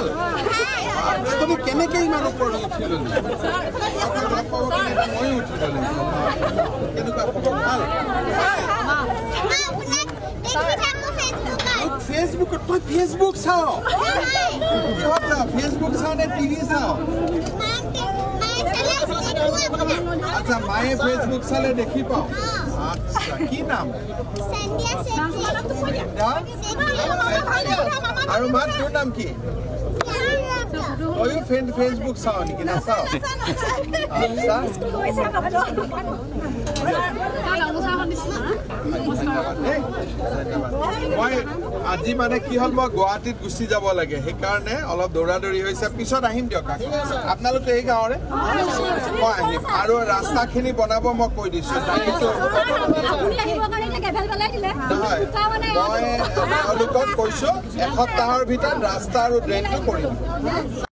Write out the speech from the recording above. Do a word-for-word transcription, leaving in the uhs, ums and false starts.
ভাল তুমি কেনেকে ইমান ওপৰত উঠিল মই উঠিল কেনেকুৱা খবৰ ভাল ফেসবুক তুই ফেসবুক চাও কিহত চাও ফেসবুক চাও নে টিভি চাও আচ্ছা মায়ে ফেসবুক চালে দেখি পাও আচ্ছা কি নাম আৰু মা তোৰ নাম কি ওই ফ্রেন্ড ফেসবুক চাও নেকি না চাও মই আজি মানে কি হল মই গুৱাহাটীত গুচি যাব লাগে সেইকাৰণে অলপ দৌৰা দৌৰি হৈছে পিছত আহিম দিয়ক আপোনালোকে এই গাঁৱৰে মই আহিম আৰু ৰাস্তাখিনি বনাব মই কৈ দিছো মই তেওঁলোকক কৈছো এসপ্তাহৰ ভিতৰত ৰাস্তা আৰু ড্ৰেইনটো কৰিম